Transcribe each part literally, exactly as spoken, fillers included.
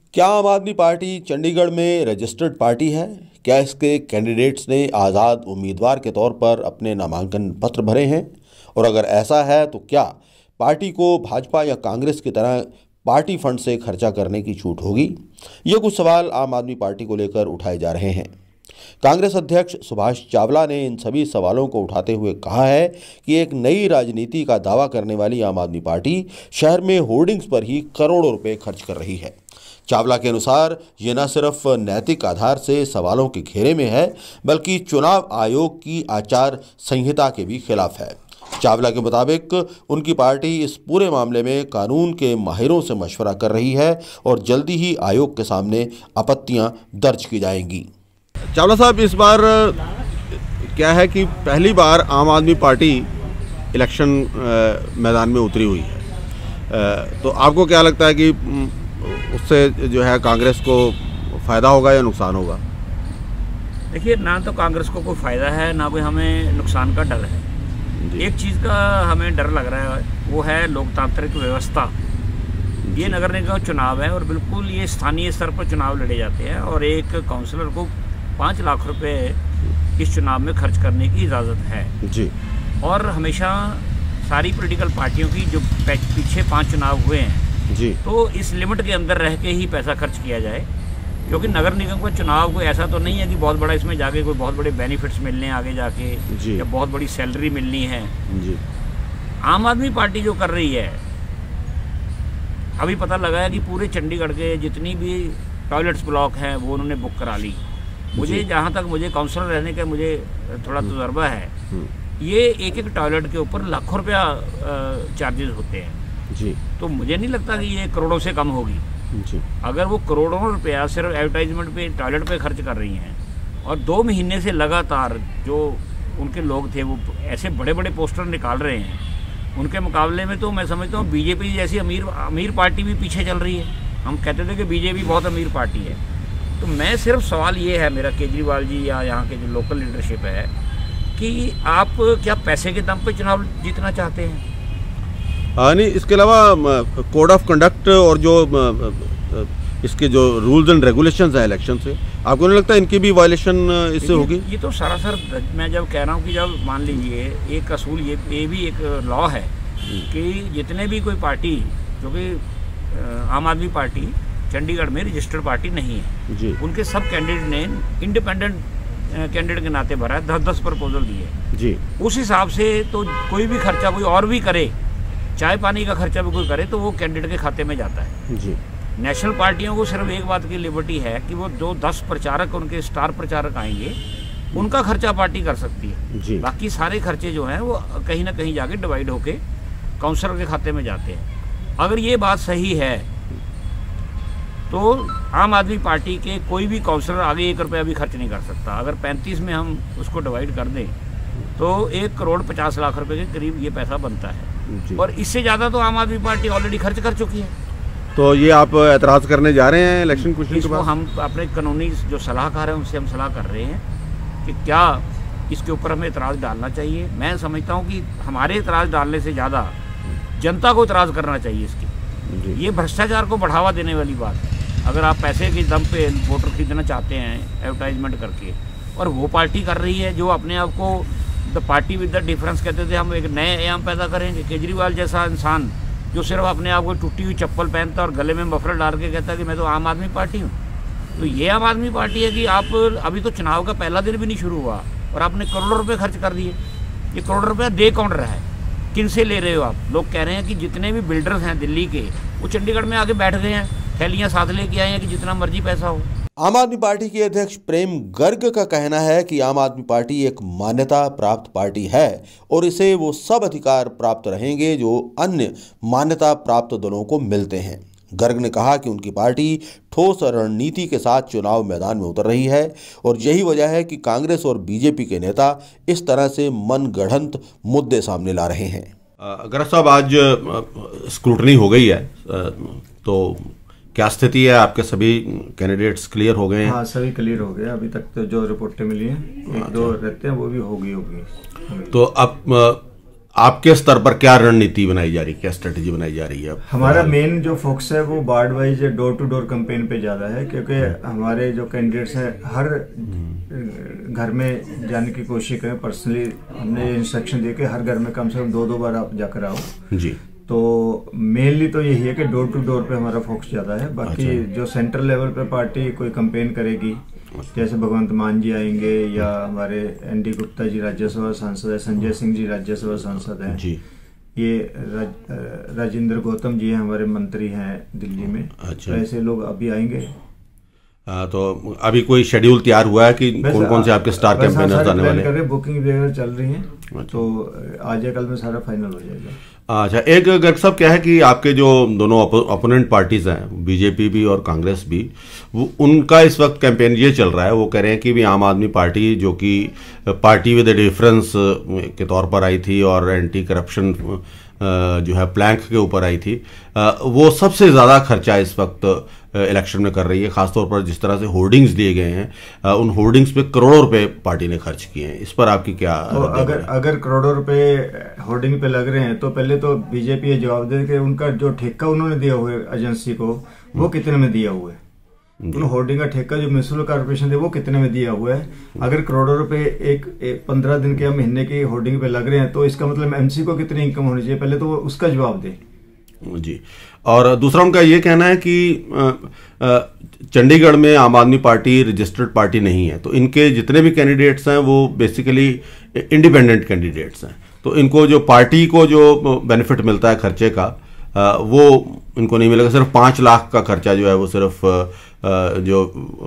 क्या आम आदमी पार्टी चंडीगढ़ में रजिस्टर्ड पार्टी है? क्या इसके कैंडिडेट्स ने आज़ाद उम्मीदवार के तौर पर अपने नामांकन पत्र भरे हैं? और अगर ऐसा है तो क्या पार्टी को भाजपा या कांग्रेस की तरह पार्टी फंड से खर्चा करने की छूट होगी? ये कुछ सवाल आम आदमी पार्टी को लेकर उठाए जा रहे हैं। कांग्रेस अध्यक्ष सुभाष चावला ने इन सभी सवालों को उठाते हुए कहा है कि एक नई राजनीति का दावा करने वाली आम आदमी पार्टी शहर में होर्डिंग्स पर ही करोड़ों रुपए खर्च कर रही है। चावला के अनुसार ये न सिर्फ नैतिक आधार से सवालों के घेरे में है, बल्कि चुनाव आयोग की आचार संहिता के भी खिलाफ है। चावला के मुताबिक उनकी पार्टी इस पूरे मामले में कानून के माहिरों से मशवरा कर रही है और जल्दी ही आयोग के सामने आपत्तियां दर्ज की जाएंगी। चावला साहब, इस बार क्या है कि पहली बार आम आदमी पार्टी इलेक्शन मैदान में उतरी हुई है, तो आपको क्या लगता है कि उससे जो है कांग्रेस को फ़ायदा होगा या नुकसान होगा? देखिए, ना तो कांग्रेस को कोई फ़ायदा है, ना कोई हमें नुकसान का डर है। एक चीज़ का हमें डर लग रहा है, वो है लोकतांत्रिक व्यवस्था। ये नगर निगम चुनाव है और बिल्कुल ये स्थानीय स्तर पर चुनाव लड़े जाते हैं और एक काउंसलर को पाँच लाख रुपए इस चुनाव में खर्च करने की इजाज़त है जी। और हमेशा सारी पॉलिटिकल पार्टियों की जो पीछे पांच चुनाव हुए हैं जी, तो इस लिमिट के अंदर रह के ही पैसा खर्च किया जाए, क्योंकि नगर निगम का चुनाव कोई ऐसा तो नहीं है कि बहुत बड़ा इसमें जाके कोई बहुत बड़े बेनिफिट्स मिलने हैं आगे जाके जी, या बहुत बड़ी सैलरी मिलनी है जी। आम आदमी पार्टी जो कर रही है, अभी पता लगा है कि पूरे चंडीगढ़ के जितनी भी टॉयलेट्स ब्लॉक हैं वो उन्होंने बुक करा ली। मुझे जहाँ तक मुझे काउंसलर रहने का मुझे थोड़ा तजुर्बा है, ये एक एक टॉयलेट के ऊपर लाखों रुपया चार्जेस होते हैं जी। तो मुझे नहीं लगता कि ये करोड़ों से कम होगी जी। अगर वो करोड़ों रुपया सिर्फ एडवर्टाइजमेंट पे टॉयलेट पे खर्च कर रही हैं और दो महीने से लगातार जो उनके लोग थे वो ऐसे बड़े बड़े पोस्टर निकाल रहे हैं, उनके मुकाबले में तो मैं समझता हूँ बीजेपी जैसी अमीर अमीर पार्टी भी पीछे चल रही है। हम कहते थे कि बीजेपी बहुत अमीर पार्टी है। तो मैं सिर्फ सवाल ये है मेरा केजरीवाल जी या यहाँ के जो लोकल लीडरशिप है कि आप क्या पैसे के दम पे चुनाव जीतना चाहते हैं? हाँ, नहीं, इसके अलावा कोड ऑफ कंडक्ट और जो इसके जो रूल्स एंड रेगुलेशंस हैं इलेक्शन से, आपको नहीं लगता इनकी भी वायलेशन इससे होगी? ये तो सरासर, मैं जब कह रहा हूँ कि जब मान लीजिए एक असूल ये ये भी एक लॉ है कि जितने भी कोई पार्टी, जो कि आम आदमी पार्टी चंडीगढ़ में रजिस्टर्ड पार्टी नहीं है जी, उनके सब कैंडिडेट ने इंडिपेंडेंट कैंडिडेट के नाते भरा है, दस दस प्रपोजल दिए जी। उस हिसाब से तो कोई भी खर्चा कोई और भी करे, चाय पानी का खर्चा भी कोई करे, तो वो कैंडिडेट के खाते में जाता है जी। नेशनल पार्टियों को सिर्फ एक बात की लिबर्टी है कि वो जो दस प्रचारक उनके स्टार प्रचारक आएंगे उनका खर्चा पार्टी कर सकती है जी। बाकी सारे खर्चे जो हैं वो कहीं ना कहीं जाके डिवाइड होके काउंसलर के खाते में जाते हैं। अगर ये बात सही है तो आम आदमी पार्टी के कोई भी काउंसलर आगे एक रुपया भी खर्च नहीं कर सकता। अगर पैंतीस में हम उसको डिवाइड कर दें तो एक करोड़ पचास लाख रुपए के करीब ये पैसा बनता है और इससे ज़्यादा तो आम आदमी पार्टी ऑलरेडी खर्च कर चुकी है। तो ये आप एतराज़ करने जा रहे हैं इलेक्शन क्वेश्चन के बाद? हम अपने कानूनी जो सलाहकार हैं उनसे हम सलाह कर रहे हैं कि क्या इसके ऊपर हमें एतराज़ डालना चाहिए। मैं समझता हूँ कि हमारे एतराज़ डालने से ज़्यादा जनता को एतराज़ करना चाहिए इसकी। ये भ्रष्टाचार को बढ़ावा देने वाली बात है। अगर आप पैसे के दम पे वोटर खरीदना चाहते हैं एडवर्टाइजमेंट करके, और वो पार्टी कर रही है जो अपने आप को the party with the difference कहते थे, हम एक नए आयाम पैदा करेंगे। केजरीवाल जैसा इंसान जो सिर्फ अपने आप को टूटी हुई चप्पल पहनता और गले में मफलर डाल के कहता है कि मैं तो आम आदमी पार्टी हूँ, तो ये आम आदमी पार्टी है कि आप अभी तो चुनाव का पहला दिन भी नहीं शुरू हुआ और आपने करोड़ों रुपये खर्च कर दिए। ये करोड़ रुपया दे कौन रहा है, किन से ले रहे हो आप? लोग कह रहे हैं कि जितने भी बिल्डर्स हैं दिल्ली के वो चंडीगढ़ में आके बैठ गए हैं, थैलियाँ साथ लेके आए हैं कि जितना मर्जी पैसा हो। आम आदमी पार्टी के अध्यक्ष प्रेम गर्ग का कहना है कि आम आदमी पार्टी एक मान्यता प्राप्त पार्टी है और इसे वो सब अधिकार प्राप्त रहेंगे जो अन्य मान्यता प्राप्त दलों को मिलते हैं। गर्ग ने कहा कि उनकी पार्टी ठोस रणनीति के साथ चुनाव मैदान में उतर रही है और यही वजह है कि कांग्रेस और बीजेपी के नेता इस तरह से मनगढ़ंत मुद्दे सामने ला रहे हैं। अगर साहब आज स्क्रूटनी हो गई है तो क्या स्थिति है? आपके सभी कैंडिडेट्स क्लियर हो गए हैं? हाँ, सभी क्लियर हो गए। अभी तक तो जो रिपोर्टें मिली हैं, एक दो रहते हैं, वो भी होगी होगी तो अब आपके स्तर पर क्या रणनीति बनाई जा रही है, क्या स्ट्रेटेजी बनाई जा रही है? हमारा मेन जो फोकस है वो ward wise door to door campaign पे ज़्यादा है, क्योंकि हमारे जो कैंडिडेट्स हैं हर घर में जाने की कोशिश करें। पर्सनली हमने इंस्ट्रक्शन दे के हर घर में कम से कम दो दो बार आप जाकर आओ जी। तो मेनली तो यही है कि डोर टू डोर पे हमारा फोकस ज़्यादा है। बाकी अच्छा। जो सेंट्रल लेवल पे पार्टी कोई कैंपेन करेगी, जैसे भगवंत मान जी आएंगे या हमारे एन डी गुप्ता जी राज्यसभा सांसद है, संजय सिंह जी राज्यसभा सांसद हैं जी, ये राज, राजेंद्र गौतम जी हैं हमारे मंत्री हैं दिल्ली में। अच्छा। तो ऐसे लोग अभी आएंगे। आ, तो अभी कोई शेड्यूल तैयार हुआ है कि कौन कौन से आपके स्टार कैंपेनर्स आने वाले हैं? बुकिंग वगैरह चल रही है। अच्छा। तो आज या कल में सारा फाइनल हो जाएगा। अच्छा, एक गर्ग साहब क्या है कि आपके जो दोनों ओपोनेंट पार्टीज हैं, बीजेपी भी और कांग्रेस भी, वो उनका इस वक्त कैंपेन ये चल रहा है, वो कह रहे हैं कि भी आम आदमी पार्टी जो कि पार्टी विद डिफरेंस के तौर पर आई थी और एंटी करप्शन जो है प्लैंक के ऊपर आई थी, वो सबसे ज़्यादा खर्चा इस वक्त इलेक्शन में कर रही है। खासतौर पर जिस तरह से होर्डिंग्स दिए गए हैं, उन होर्डिंग्स पे करोड़ों रुपए पार्टी ने खर्च किए हैं। इस पर आपकी क्या? तो अगर अगर करोड़ों रुपए होर्डिंग पे लग रहे हैं तो पहले तो बीजेपी ये जवाब दे कि उनका जो ठेका उन्होंने दिया हुआ है एजेंसी को, वो कितने में दिया हुआ है? उन होर्डिंग का ठेका जो म्यूनिसिपल कॉर्पोरेशन है वो कितने में दिया हुआ है? अगर करोड़ों रुपए एक, एक पंद्रह दिन के या महीने की होर्डिंग पे लग रहे हैं तो इसका मतलब एमसी को कितनी इनकम होनी चाहिए, पहले तो वो उसका जवाब दे जी। और दूसरा उनका ये कहना है कि चंडीगढ़ में आम आदमी पार्टी रजिस्टर्ड पार्टी नहीं है, तो इनके जितने भी कैंडिडेट्स हैं वो बेसिकली इंडिपेंडेंट कैंडिडेट्स हैं, तो इनको जो पार्टी को जो बेनिफिट मिलता है खर्चे का, वो इनको नहीं मिलेगा। सिर्फ पाँच लाख का खर्चा जो है वो सिर्फ जो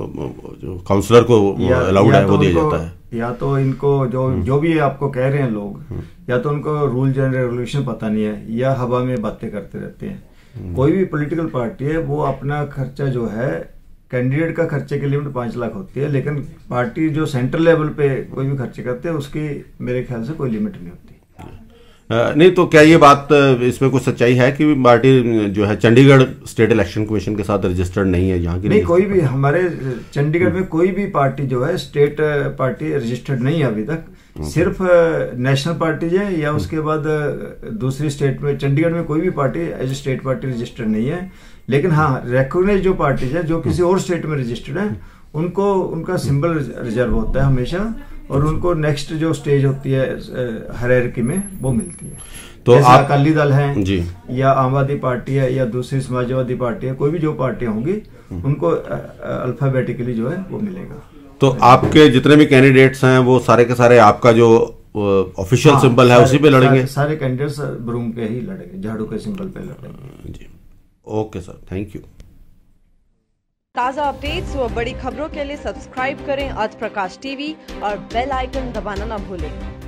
काउंसलर को अलाउड है वो दिया जाता है। या तो इनको जो जो भी आपको कह रहे हैं लोग, या तो उनको रूल्स एंड रेगुलेशन पता नहीं है या हवा में बातें करते रहते हैं। कोई भी पॉलिटिकल पार्टी है वो अपना खर्चा जो है, कैंडिडेट का खर्चे की लिमिट पांच लाख होती है, लेकिन पार्टी जो सेंट्रल लेवल पे कोई भी खर्चे करते हैं उसकी मेरे ख्याल से कोई लिमिट नहीं होती। नहीं तो क्या ये बात, इसमें कुछ सच्चाई है कि पार्टी जो है चंडीगढ़ स्टेट इलेक्शन कमीशन के साथ रजिस्टर्ड नहीं है यहाँ की? नहीं, कोई भी हमारे चंडीगढ़ में कोई भी पार्टी जो है स्टेट पार्टी रजिस्टर्ड नहीं है अभी तक। सिर्फ नेशनल पार्टी है या उसके बाद दूसरी स्टेट में, चंडीगढ़ में कोई भी party as a state party registered नहीं है। लेकिन हाँ, रिकॉग्नाइज जो पार्टी है जो किसी और स्टेट में रजिस्टर्ड है, उनको उनका सिंबल रिजर्व होता है हमेशा, और उनको नेक्स्ट जो स्टेज होती है हायरार्की में वो मिलती है। तो आप अकाली दल है जी, या आम आदमी पार्टी है या दूसरी समाजवादी पार्टी है, कोई भी जो पार्टियां होंगी उनको अल्फाबेटिकली जो है वो मिलेगा। तो आपके जितने भी कैंडिडेट्स हैं वो सारे के सारे आपका जो ऑफिशियल सिंबल है उसी पे लड़ेंगे? सारे, सारे कैंडिडेट्स ब्रूम पे ही लड़ेंगे, झाड़ू के सिंबल पे लड़ेंगे जी। Okay sir, thank you. ताज़ा अपडेट्स व बड़ी खबरों के लिए सब्सक्राइब करें आज प्रकाश टीवी और बेल आइकन दबाना न भूलें।